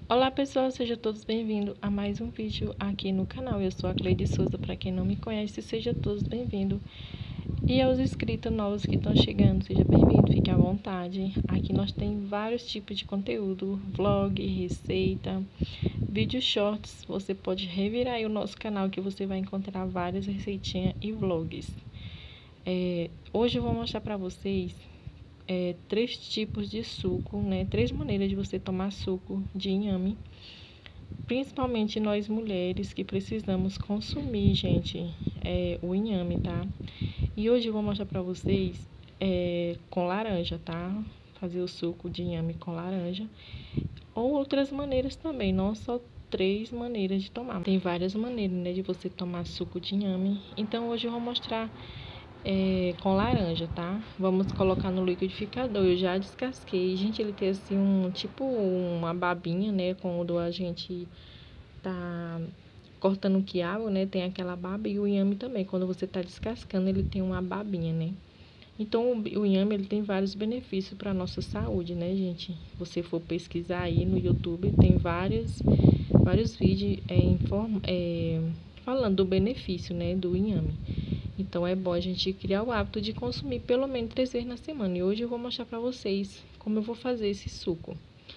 Olá pessoal, sejam todos bem-vindos a mais um vídeo aqui no canal. Eu sou a Cleide Souza, para quem não me conhece, sejam todos bem-vindos. E aos inscritos novos que estão chegando, seja bem-vindo, fique à vontade. Aqui nós temos vários tipos de conteúdo, vlog, receita, vídeos shorts. Você pode revirar aí o nosso canal que você vai encontrar várias receitinhas e vlogs. Hoje eu vou mostrar para vocês três tipos de suco, né? Três maneiras de você tomar suco de inhame. Principalmente nós mulheres que precisamos consumir, gente, o inhame, tá? E hoje eu vou mostrar pra vocês com laranja, tá? Fazer o suco de inhame com laranja. Ou outras maneiras também, não só três maneiras de tomar. Tem várias maneiras, né, de você tomar suco de inhame. Então hoje eu vou mostrar com laranja, tá? Vamos colocar no liquidificador. Eu já descasquei. Gente, ele tem assim tipo uma babinha, né? Quando a gente tá cortando o quiabo, né? Tem aquela baba, e o inhame também. Quando você tá descascando, ele tem uma babinha, né? Então, o inhame, ele tem vários benefícios para nossa saúde, né, gente? Se você for pesquisar aí no YouTube, tem vários vídeos falando do benefício, né, do inhame. Então, é bom a gente criar o hábito de consumir pelo menos 3 vezes na semana. E hoje eu vou mostrar para vocês como eu vou fazer esse suco.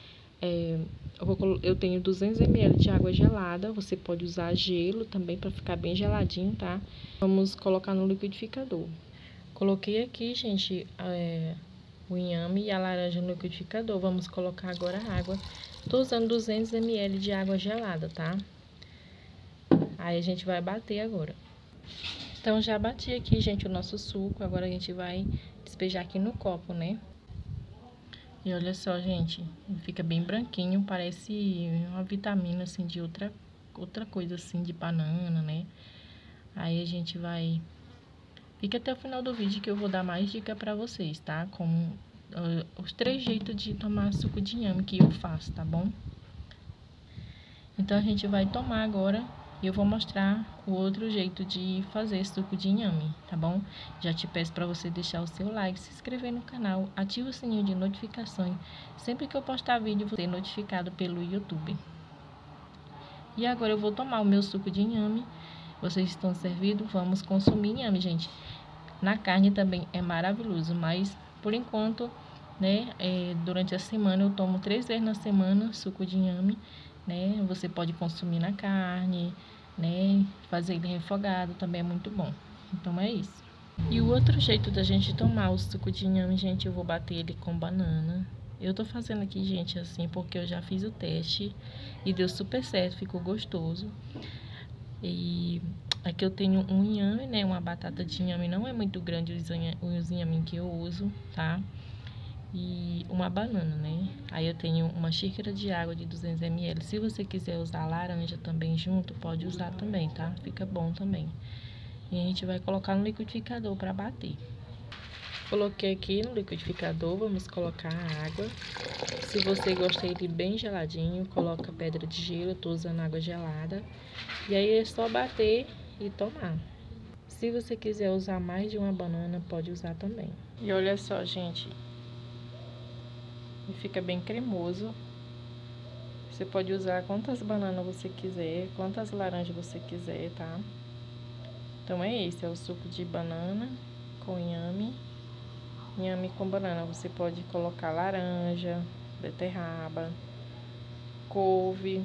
Eu tenho 200 ml de água gelada. Você pode usar gelo também para ficar bem geladinho, tá? Vamos colocar no liquidificador. Coloquei aqui, gente, o inhame e a laranja no liquidificador. Vamos colocar agora a água. Tô usando 200 ml de água gelada, tá? Aí a gente vai bater agora. Então, já bati aqui, gente, o nosso suco. Agora a gente vai despejar aqui no copo, né? E olha só, gente, ele fica bem branquinho, parece uma vitamina, assim, de outra coisa, assim, de banana, né? Aí a gente vai... Fica até o final do vídeo que eu vou dar mais dica pra vocês, tá? Como os 3 jeitos de tomar suco de inhame que eu faço, tá bom? Então, a gente vai tomar agora... E eu vou mostrar o outro jeito de fazer suco de inhame, tá bom? Já te peço para você deixar o seu like, se inscrever no canal, ativa o sininho de notificações. Sempre que eu postar vídeo, você é notificado pelo YouTube. E agora eu vou tomar o meu suco de inhame. Vocês estão servidos? Vamos consumir inhame, gente. Na carne também é maravilhoso, mas por enquanto, né, durante a semana eu tomo 3 vezes na semana suco de inhame. Né? Você pode consumir na carne, né? Fazer ele refogado também é muito bom. Então é isso. E o outro jeito da gente tomar o suco de inhame, gente, eu vou bater ele com banana. Eu tô fazendo aqui, gente, assim, porque eu já fiz o teste e deu super certo, ficou gostoso. E aqui eu tenho um inhame, né? Uma batata de inhame, não é muito grande os inhame que eu uso, tá? E uma banana, né? Aí eu tenho uma xícara de água de 200 ml. Se você quiser usar laranja também junto, pode usar também, tá? Fica bom também. E a gente vai colocar no liquidificador para bater. Coloquei aqui no liquidificador, vamos colocar a água. Se você gosta dele bem geladinho, coloca pedra de gelo, eu tô usando água gelada. E aí é só bater e tomar. Se você quiser usar mais de uma banana, pode usar também. E olha só, gente. E fica bem cremoso. Você pode usar quantas bananas você quiser, quantas laranjas você quiser, tá? Então é esse, é o suco de banana com inhame. Inhame com banana. Você pode colocar laranja, beterraba, couve.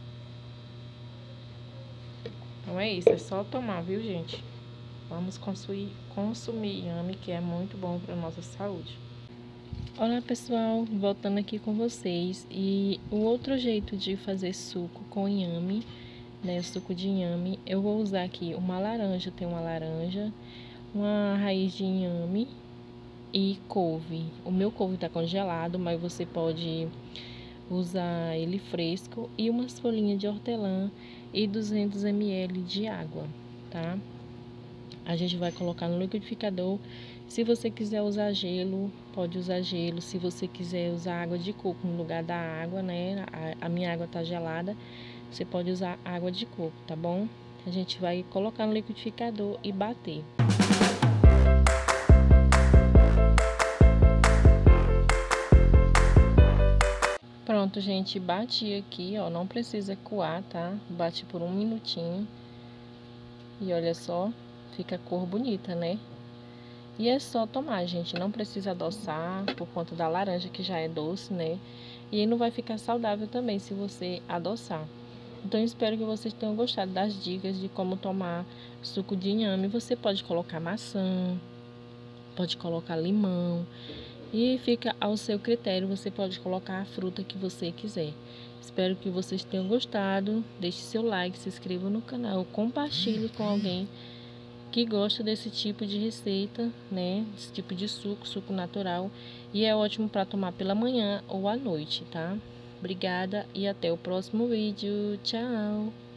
Então é isso, é só tomar, viu, gente? Vamos consumir inhame, que é muito bom para nossa saúde. Olá pessoal, voltando aqui com vocês. E o outro jeito de fazer suco com inhame, né, suco de inhame, eu vou usar aqui uma laranja, tem uma laranja, uma raiz de inhame e couve. O meu couve tá congelado, mas você pode usar ele fresco, e umas folhinhas de hortelã e 200 ml de água, tá? A gente vai colocar no liquidificador. Se você quiser usar gelo, pode usar gelo. Se você quiser usar água de coco no lugar da água, né? A minha água tá gelada, você pode usar água de coco, tá bom? A gente vai colocar no liquidificador e bater. Pronto, pronto, gente, bati aqui, ó, não precisa coar, tá? Bate por 1 minutinho. E olha só, fica a cor bonita, né? E é só tomar, gente, não precisa adoçar por conta da laranja que já é doce, né? E aí não vai ficar saudável também se você adoçar. Então, espero que vocês tenham gostado das dicas de como tomar suco de inhame. Você pode colocar maçã, pode colocar limão e fica ao seu critério. Você pode colocar a fruta que você quiser. Espero que vocês tenham gostado. Deixe seu like, se inscreva no canal, compartilhe com alguém que gosta desse tipo de receita, né? Esse tipo de suco natural. E é ótimo para tomar pela manhã ou à noite, tá? Obrigada e até o próximo vídeo. Tchau!